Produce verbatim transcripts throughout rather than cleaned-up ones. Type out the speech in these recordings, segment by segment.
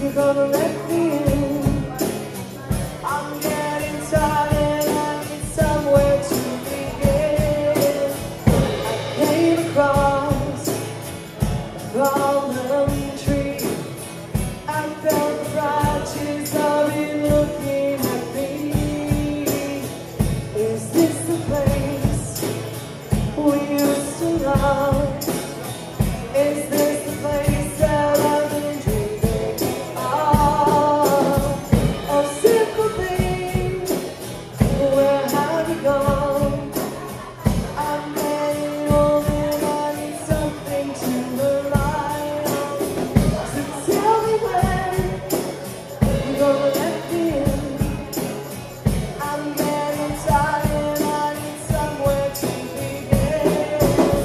you're gonna let me in. I'm getting tired, I need somewhere to begin. I came across a fallen tree. I felt the branches of it looking at me. Is this the place we used to love? Is this the place that I've been dreaming of? Oh, simple thing, where have you gone? I'm getting old and I need something to rely on. So tell me when you're gonna let me in. I'm getting tired, I need somewhere to begin.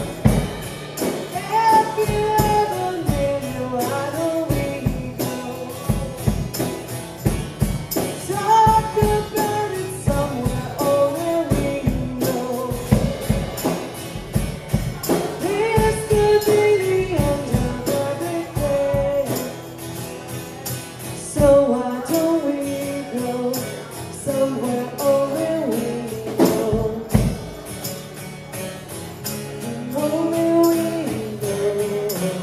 Have you ever been where do we go? Talk about it somewhere only we know. This could be the end of everything. So why don't we go somewhere only we know? Only we know.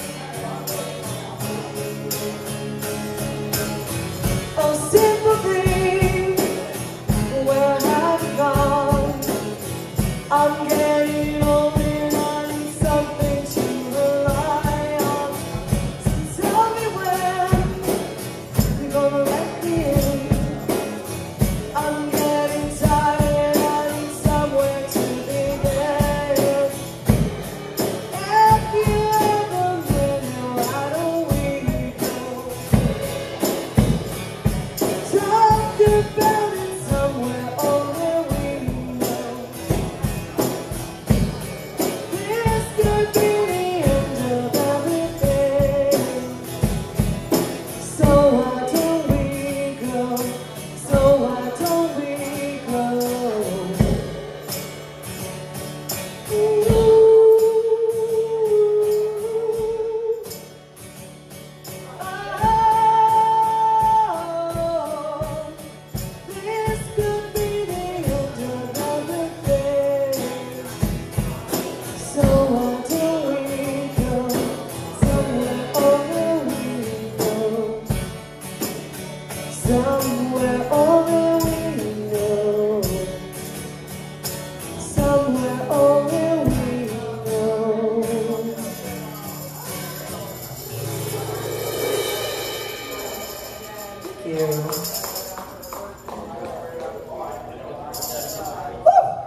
Oh, simple thing, where have you gone? I'm getting old and I need something to rely on. So tell me when you're gonna let me in. I'm getting tired, I need somewhere to begin. Have you ever been here? Why don't we go? Talk about it somewhere only we know. This could be the end of everything. So why don't we go? So why don't we go? Ooh. Oh, this could be the end of everything. So why don't we go somewhere only we know? Somewhere only we know. Somewhere only we know. Thank you.